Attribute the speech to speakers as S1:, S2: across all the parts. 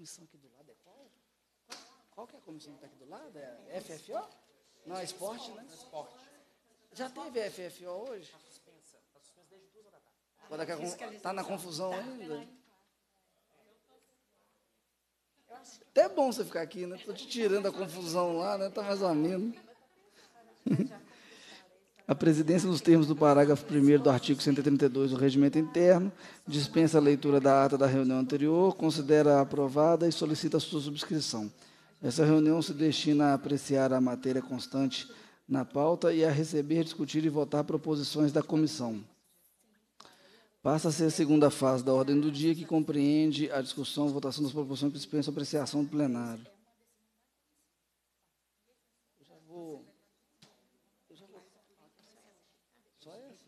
S1: comissão aqui do lado é qual? Qual que é a comissão que está aqui do lado? É FFO? Não, é esporte, né? Esporte. Já teve FFO hoje? Está suspensa. Está suspensa desde 2 horas da tarde. Está na confusão ainda? Até bom você ficar aqui, né? Estou te tirando a confusão lá, né? Está mais ou menos. A presidência, nos termos do parágrafo 1º do artigo 132 do Regimento Interno, dispensa a leitura da ata da reunião anterior, considera aprovada e solicita a sua subscrição. Essa reunião se destina a apreciar a matéria constante na pauta e a receber, discutir e votar proposições da comissão. Passa-se a segunda fase da ordem do dia, que compreende a discussão e votação das proposições que dispensam a apreciação do plenário. Eu já vou. Só essa?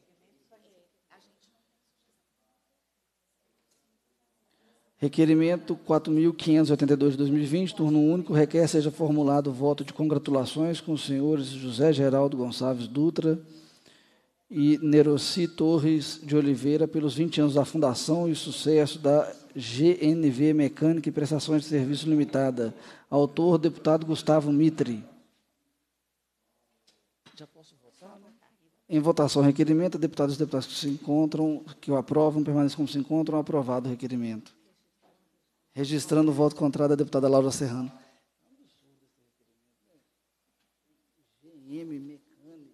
S1: Requerimento 4.582 de 2020, turno único, requer seja formulado voto de congratulações com os senhores José Geraldo Gonçalves Dutra e Neroci Torres de Oliveira pelos 20 anos da fundação e sucesso da GNV Mecânica e Prestações de Serviço Limitada. Autor, deputado Gustavo Mitre. Já posso votar, né? Em votação, requerimento. Deputados e deputadas que se encontram, que o aprovam, permaneçam como se encontram, aprovado o requerimento. Registrando o voto contrário da deputada Laura Serrano. GM Mecânica.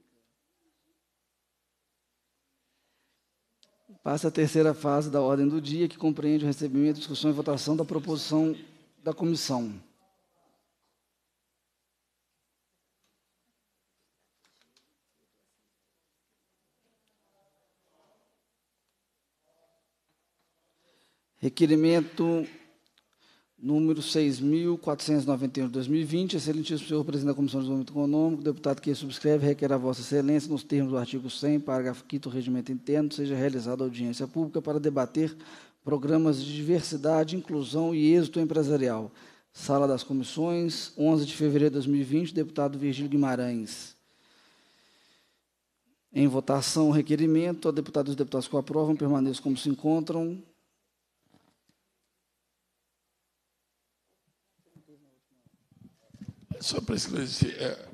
S1: Passa a terceira fase da ordem do dia, que compreende o recebimento, discussão e votação da proposição da comissão. Requerimento número 6.491 de 2020, excelentíssimo senhor presidente da Comissão de Desenvolvimento Econômico, deputado que subscreve, requer a vossa excelência, nos termos do artigo 100, parágrafo 5º do Regimento Interno, seja realizada audiência pública para debater programas de diversidade, inclusão e êxito empresarial. Sala das Comissões, 11 de fevereiro de 2020, deputado Virgílio Guimarães. Em votação, o requerimento, a deputados e deputados que o aprovam, permaneçam como se encontram.
S2: Só para esclarecer,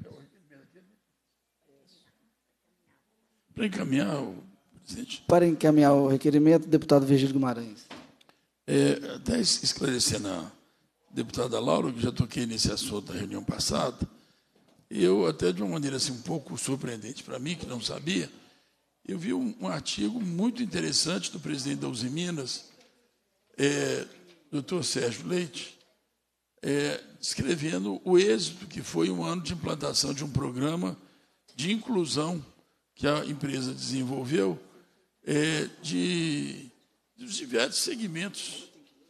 S2: para encaminhar o presidente.
S1: Para encaminhar o requerimento, deputado Virgílio Guimarães.
S2: Até esclarecendo a deputada Laura, que já toquei nesse assunto na reunião passada, eu, até de uma maneira assim, um pouco surpreendente para mim, que não sabia, eu vi um artigo muito interessante do presidente da Uzi Minas, doutor Sérgio Leite, descrevendo o êxito que foi um ano de implantação de um programa de inclusão que a empresa desenvolveu dos diversos segmentos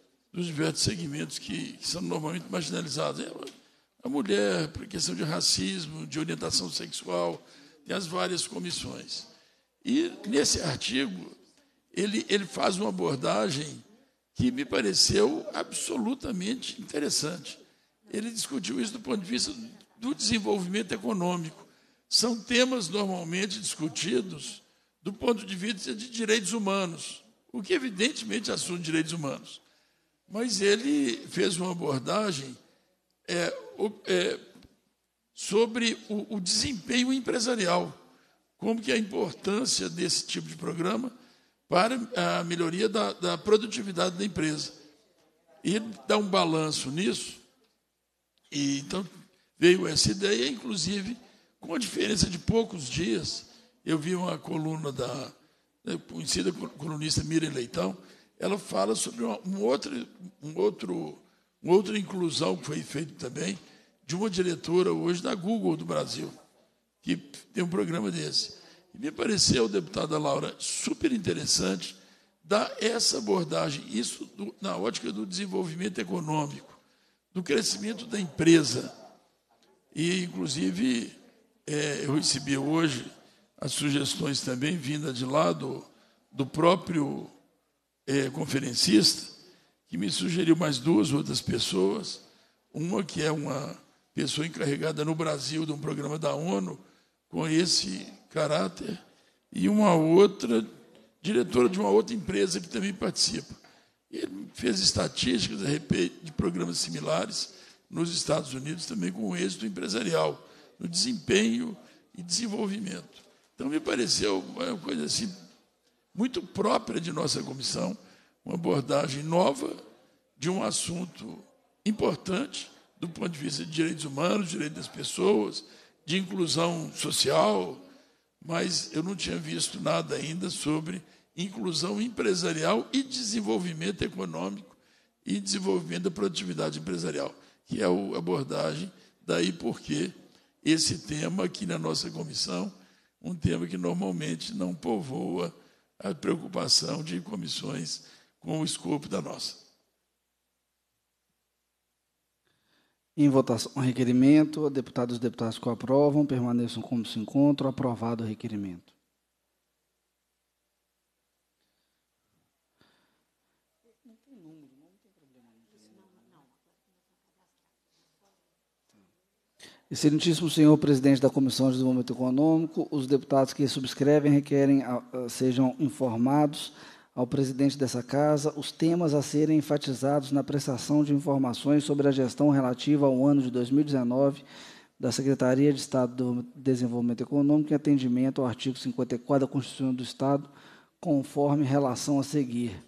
S2: que são normalmente marginalizados. A mulher, por questão de racismo, de orientação sexual, tem as várias comissões. E, nesse artigo, ele faz uma abordagem que me pareceu absolutamente interessante. Ele discutiu isso do ponto de vista do desenvolvimento econômico. São temas normalmente discutidos do ponto de vista de direitos humanos, o que evidentemente é assunto de direitos humanos. Mas ele fez uma abordagem sobre o desempenho empresarial, como que a importância desse tipo de programa para a melhoria da produtividade da empresa. E ele dá um balanço nisso, e então veio essa ideia, inclusive, com a diferença de poucos dias, eu vi uma coluna da conhecida colunista Miriam Leitão, ela fala sobre uma outra inclusão que foi feita também, de uma diretora hoje da Google do Brasil, que tem um programa desse. E me pareceu, deputada Laura, super interessante dar essa abordagem, isso na ótica do desenvolvimento econômico, do crescimento da empresa. E, inclusive, eu recebi hoje as sugestões também vindas de lá do próprio conferencista, que me sugeriu mais 2 outras pessoas, uma que é uma pessoa encarregada no Brasil de um programa da ONU com esse caráter, e uma outra diretora de uma outra empresa que também participa. Ele fez estatísticas a respeito de programas similares nos Estados Unidos, também com êxito empresarial, no desempenho e desenvolvimento. Então, me pareceu uma coisa assim, muito própria de nossa comissão, uma abordagem nova de um assunto importante do ponto de vista de direitos humanos, direitos das pessoas, de inclusão social, mas eu não tinha visto nada ainda sobre inclusão empresarial e desenvolvimento econômico e desenvolvimento da produtividade empresarial, que é a abordagem, daí porque esse tema aqui na nossa comissão, um tema que normalmente não povoa a preocupação de comissões com o escopo da nossa.
S1: Em votação, o requerimento. Deputados e deputadas que o aprovam, permaneçam como se encontram. Aprovado o requerimento. Excelentíssimo senhor presidente da Comissão de Desenvolvimento Econômico, os deputados que subscrevem requerem sejam informados ao presidente dessa Casa os temas a serem enfatizados na prestação de informações sobre a gestão relativa ao ano de 2019 da Secretaria de Estado do Desenvolvimento Econômico em atendimento ao artigo 54 da Constituição do Estado, conforme relação a seguir.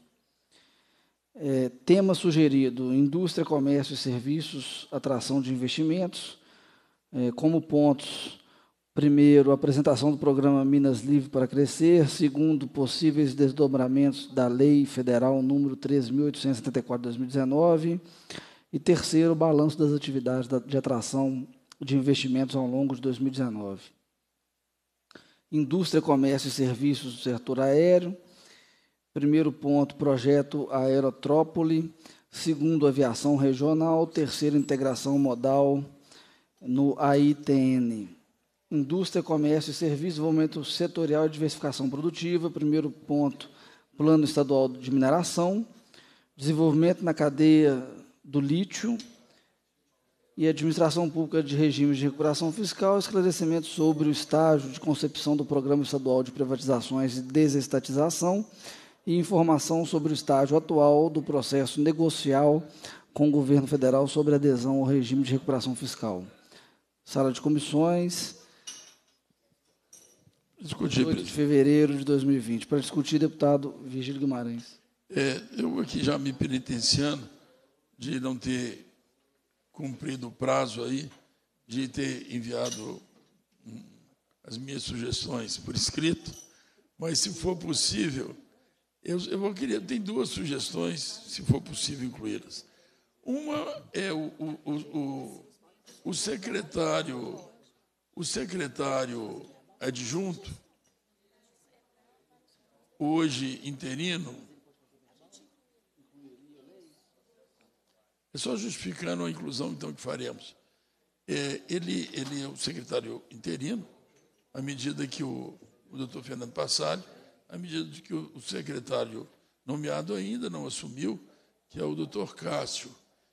S1: Tema sugerido: indústria, comércio e serviços, atração de investimentos. Como pontos: primeiro, apresentação do programa Minas Livre para Crescer; segundo, possíveis desdobramentos da Lei Federal número 13.874 de 2019; e terceiro, balanço das atividades de atração de investimentos ao longo de 2019. Indústria, comércio e serviços do setor aéreo. Primeiro ponto, projeto Aerotrópole; segundo, aviação regional; terceiro, integração modal no AITN. Indústria, comércio e serviços, desenvolvimento setorial e diversificação produtiva. Primeiro ponto, plano estadual de mineração; desenvolvimento na cadeia do lítio e administração pública de regimes de recuperação fiscal; esclarecimento sobre o estágio de concepção do Programa Estadual de Privatizações e Desestatização; e informação sobre o estágio atual do processo negocial com o governo federal sobre adesão ao regime de recuperação fiscal. Sala de comissões, 18 de fevereiro de 2020. Para discutir, deputado Virgílio Guimarães.
S2: Eu aqui já me penitenciando de não ter cumprido o prazo aí, de ter enviado as minhas sugestões por escrito, mas, se for possível, eu vou querer, tem duas sugestões, se for possível incluí-las. Uma é o secretário adjunto, hoje interino, é só justificando a inclusão, então, que faremos. Ele é o secretário interino, à medida que o doutor Fernando Passalho, à medida que o secretário nomeado ainda não assumiu, que é o doutor Cássio.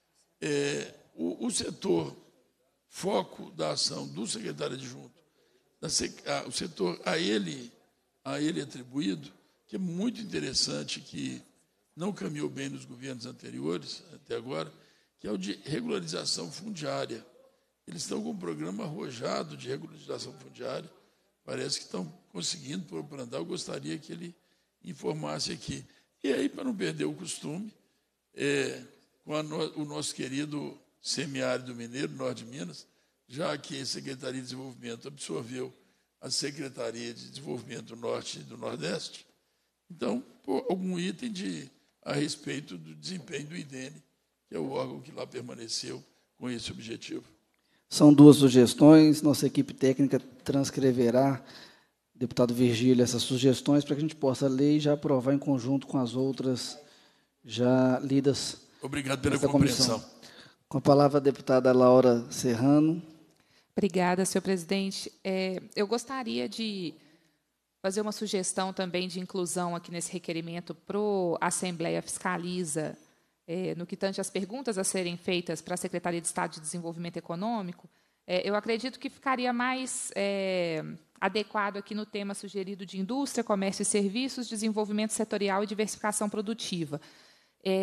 S2: O setor foco da ação do secretário adjunto, o setor a ele atribuído, que é muito interessante, que não caminhou bem nos governos anteriores, até agora, que é o de regularização fundiária. Eles estão com um programa arrojado de regularização fundiária, parece que estão conseguindo por andar. Eu gostaria que ele informasse aqui. E aí, para não perder o costume, com o nosso querido semiárido mineiro, Norte de Minas, já que a Secretaria de Desenvolvimento absorveu a Secretaria de Desenvolvimento do Norte e do Nordeste, então, algum item a respeito do desempenho do IDENE, que é o órgão que lá permaneceu com esse objetivo.
S1: São duas sugestões. Nossa equipe técnica transcreverá, deputado Virgílio, essas sugestões para que a gente possa ler e já aprovar em conjunto com as outras já lidas.
S2: Obrigado pela compreensão.
S1: Com a palavra, a deputada Laura Serrano.
S3: Obrigada, senhor presidente. Eu gostaria de fazer uma sugestão também de inclusão aqui nesse requerimento para a Assembleia Fiscaliza, no que tange às perguntas a serem feitas para a Secretaria de Estado de Desenvolvimento Econômico. Eu acredito que ficaria mais adequado aqui no tema sugerido de indústria, comércio e serviços, desenvolvimento setorial e diversificação produtiva.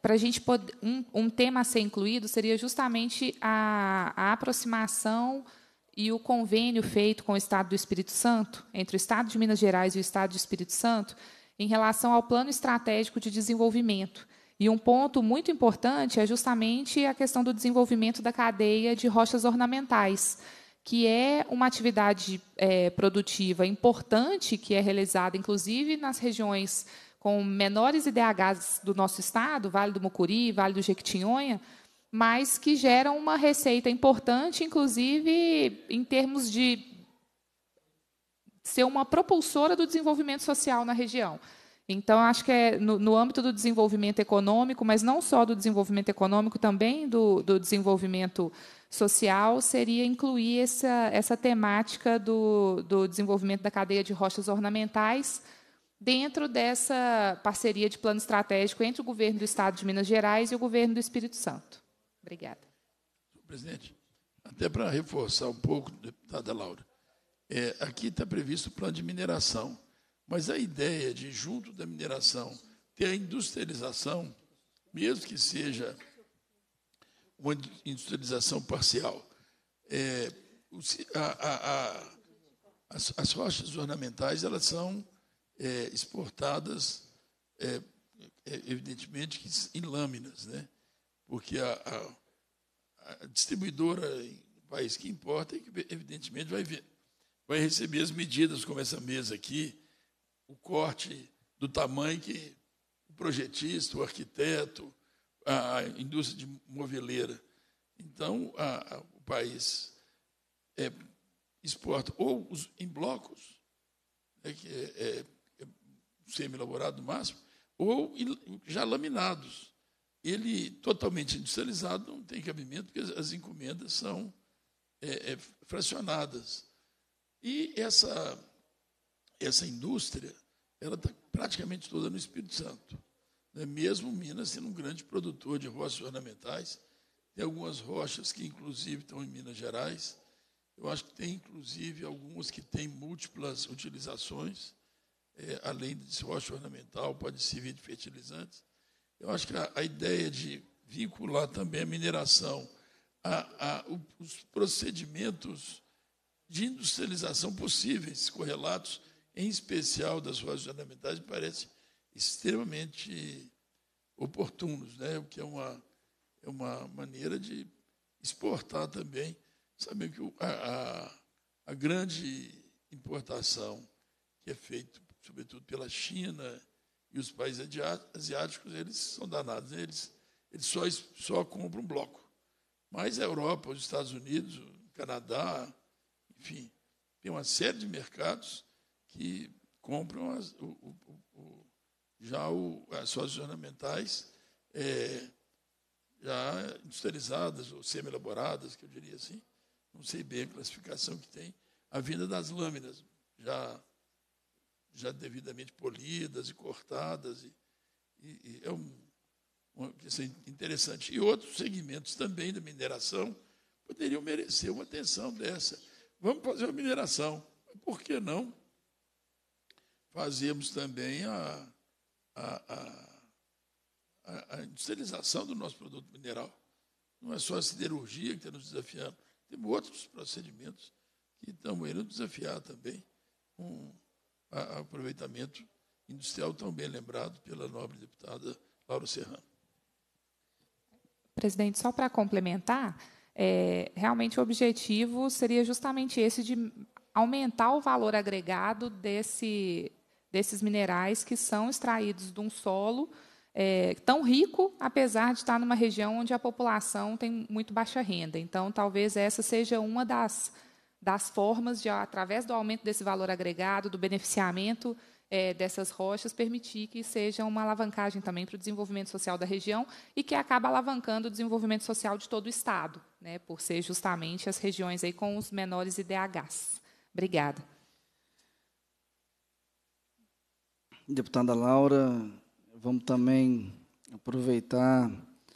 S3: para a gente poder, um tema a ser incluído seria justamente a aproximação e o convênio feito com o Estado do Espírito Santo, entre o Estado de Minas Gerais e o Estado do Espírito Santo, em relação ao Plano Estratégico de Desenvolvimento. E um ponto muito importante é justamente a questão do desenvolvimento da cadeia de rochas ornamentais, que é uma atividade produtiva importante, que é realizada, inclusive, nas regiões com menores IDHs do nosso estado, Vale do Mucuri, Vale do Jequitinhonha, mas que geram uma receita importante, inclusive, em termos de ser uma propulsora do desenvolvimento social na região. Então, acho que é no âmbito do desenvolvimento econômico, mas não só do desenvolvimento econômico, também do desenvolvimento social, seria incluir essa temática do desenvolvimento da cadeia de rochas ornamentais dentro dessa parceria de plano estratégico entre o governo do Estado de Minas Gerais e o governo do Espírito Santo. Obrigada.
S2: Presidente, até para reforçar um pouco, deputada Laura, aqui está previsto o plano de mineração, mas a ideia de, junto da mineração, ter a industrialização, mesmo que seja uma industrialização parcial, as rochas ornamentais elas são exportadas, evidentemente, em lâminas, né? Porque a distribuidora no país que importa, evidentemente, vai receber as medidas, como essa mesa aqui, o corte do tamanho que o projetista, o arquiteto, a indústria de moveleira. Então, o país exporta ou em blocos, né, que é semi-elaborado no máximo, ou já laminados. Ele, totalmente industrializado, não tem cabimento, porque as encomendas são fracionadas. E essa indústria ela está praticamente toda no Espírito Santo. Né? Mesmo Minas sendo um grande produtor de rochas ornamentais, tem algumas rochas que, inclusive, estão em Minas Gerais. Eu acho que tem, inclusive, algumas que têm múltiplas utilizações, além de rocha ornamental, pode servir de fertilizantes. Eu acho que a ideia de vincular também a mineração os procedimentos de industrialização possíveis, correlatos, em especial das rochas ornamentais, me parece extremamente oportunos, né? O que é uma maneira de exportar também. Sabem que a grande importação que é feita, sobretudo pela China e os países asiáticos, eles são danados, né? Eles só compram um bloco. Mas a Europa, os Estados Unidos, o Canadá, enfim, tem uma série de mercados que compram as rochas ornamentais já industrializadas ou semi-elaboradas, que eu diria assim. Não sei bem a classificação que tem. A vinda das lâminas, já devidamente polidas e cortadas. E é uma questão interessante. E outros segmentos também da mineração poderiam merecer uma atenção dessa. Vamos fazer uma mineração. Por que não fazermos também a industrialização do nosso produto mineral? Não é só a siderurgia que está nos desafiando. Tem outros procedimentos que estão indo desafiar também um aproveitamento industrial tão bem lembrado pela nobre deputada Laura Serrano.
S3: Presidente, só para complementar, realmente o objetivo seria justamente esse de aumentar o valor agregado desses minerais que são extraídos de um solo tão rico, apesar de estar numa região onde a população tem muito baixa renda. Então, talvez essa seja uma das formas de, através do aumento desse valor agregado, do beneficiamento dessas rochas, permitir que seja uma alavancagem também para o desenvolvimento social da região e que acaba alavancando o desenvolvimento social de todo o Estado, né, por ser justamente as regiões aí com os menores IDHs. Obrigada.
S1: Deputada Laura, vamos também aproveitar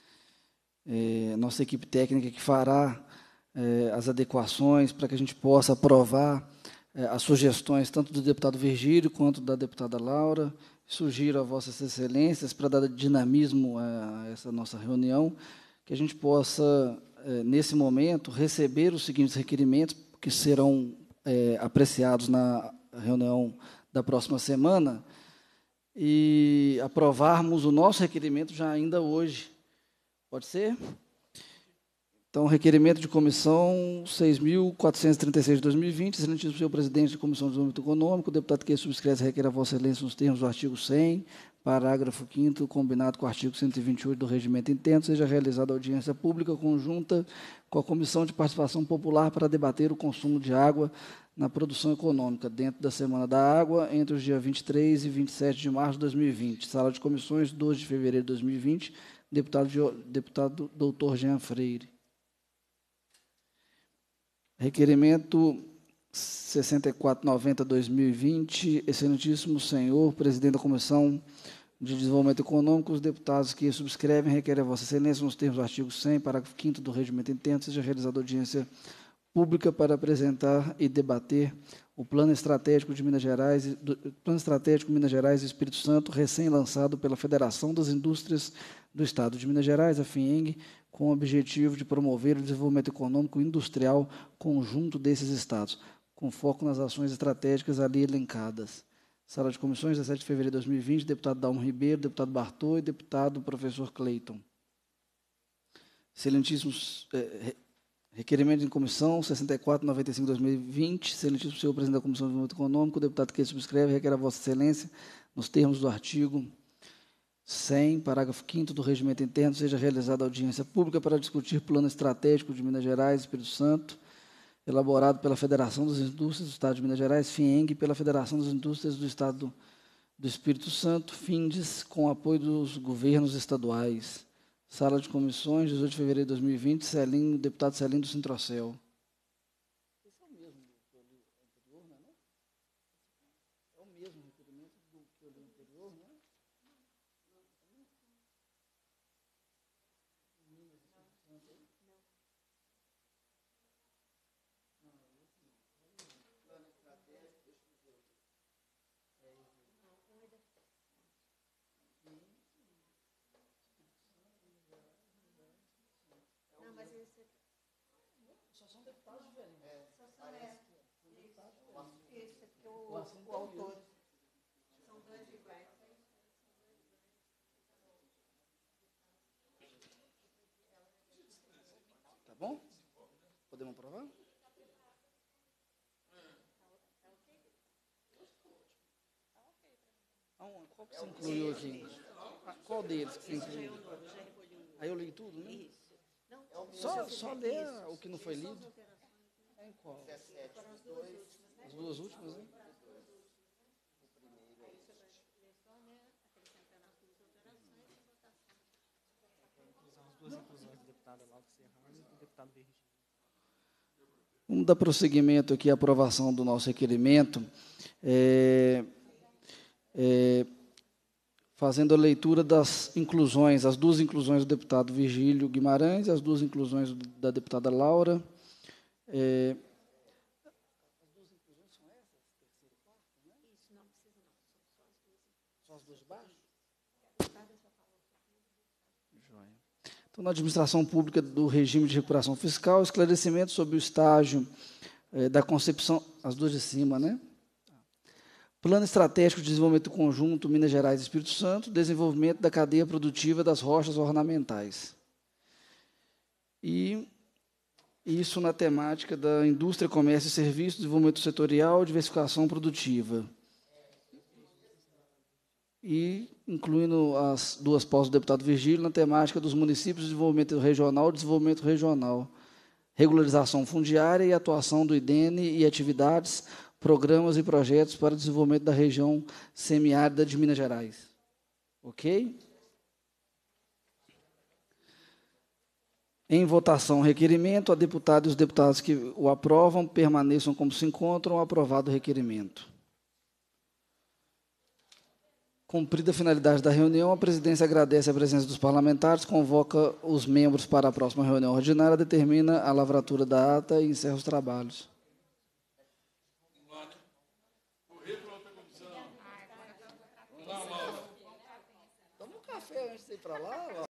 S1: nossa equipe técnica que fará as adequações para que a gente possa aprovar as sugestões tanto do deputado Virgílio quanto da deputada Laura. Sugiro a Vossas Excelências, para dar dinamismo a essa nossa reunião, que a gente possa, nesse momento, receber os seguintes requerimentos, que serão apreciados na reunião da próxima semana, e aprovarmos o nosso requerimento já ainda hoje. Pode ser? Então, requerimento de comissão 6.436 de 2020, excelentíssimo senhor presidente da Comissão de Desenvolvimento Econômico, o deputado que subscreve requer a Vossa Excelência nos termos do artigo 100, parágrafo 5º, combinado com o artigo 128 do Regimento Interno, seja realizada audiência pública conjunta com a Comissão de Participação Popular para debater o consumo de água na produção econômica, dentro da Semana da Água, entre os dias 23 e 27 de março de 2020. Sala de comissões, 12 de fevereiro de 2020, deputado doutor Jean Freire. Requerimento 6490/2020, excelentíssimo senhor presidente da Comissão de Desenvolvimento Econômico, os deputados que subscrevem requerem a Vossa Excelência, nos termos do artigo 100, parágrafo 5º do Regimento Interno, seja realizada audiência pública para apresentar e debater o Plano Estratégico de Minas Gerais, Plano Estratégico Minas Gerais e Espírito Santo, recém-lançado pela Federação das Indústrias do Estado de Minas Gerais, a FIENG, com o objetivo de promover o desenvolvimento econômico e industrial conjunto desses estados, com foco nas ações estratégicas ali elencadas. Sala de comissões, 17 de fevereiro de 2020, deputado Dalmo Ribeiro, deputado Bartô e deputado professor Cleiton. Excelentíssimos requerimento em comissão 6495/2020, excelentíssimo senhor presidente da Comissão de Desenvolvimento Econômico, o deputado que subscreve requer a Vossa Excelência, nos termos do artigo 100, parágrafo 5º do Regimento Interno, seja realizada audiência pública para discutir plano estratégico de Minas Gerais e Espírito Santo, elaborado pela Federação das Indústrias do Estado de Minas Gerais, FIENG, e pela Federação das Indústrias do Estado do Espírito Santo, FINDES, com apoio dos governos estaduais. Sala de comissões, 18 de fevereiro de 2020, Celinho, deputado Celinho do Sintrocel. Esse é o mesmo que eu li anterior, não é? É o mesmo requerimento do que eu li anterior, não é? Só são deputados diferentes. Só são isso, porque o autor são dois iguais. Tá bom? Podemos aprovar? Qual que você incluiu aqui? Qual deles que você incluiu? Aí eu li tudo, né? Só ler o que não foi lido. É em qual? As duas últimas, né? Vamos dar prosseguimento aqui à aprovação do nosso requerimento, fazendo a leitura das inclusões, as duas inclusões do deputado Virgílio Guimarães, as duas inclusões da deputada Laura. As duas inclusões são essas? Terceira e quarta, né? Isso, não precisa não. Só as duas de baixo? Joia. Então, na administração pública do regime de recuperação fiscal, esclarecimento sobre o estágio da concepção, as duas de cima, né? Plano Estratégico de Desenvolvimento Conjunto Minas Gerais e Espírito Santo, desenvolvimento da cadeia produtiva das rochas ornamentais. E isso na temática da indústria, comércio e serviços, desenvolvimento setorial, diversificação produtiva. E incluindo as duas pós do deputado Virgílio, na temática dos municípios, desenvolvimento regional, regularização fundiária e atuação do IDENE e atividades, programas e projetos para o desenvolvimento da região semiárida de Minas Gerais. Ok? Em votação, requerimento. A deputada e os deputados que o aprovam permaneçam como se encontram. Aprovado o requerimento. Cumprida a finalidade da reunião, a presidência agradece a presença dos parlamentares, convoca os membros para a próxima reunião ordinária, determina a lavratura da ata e encerra os trabalhos. Vamos lá, né? Correr para outra comissão. Vamos lá, Laura. café antes de ir para lá?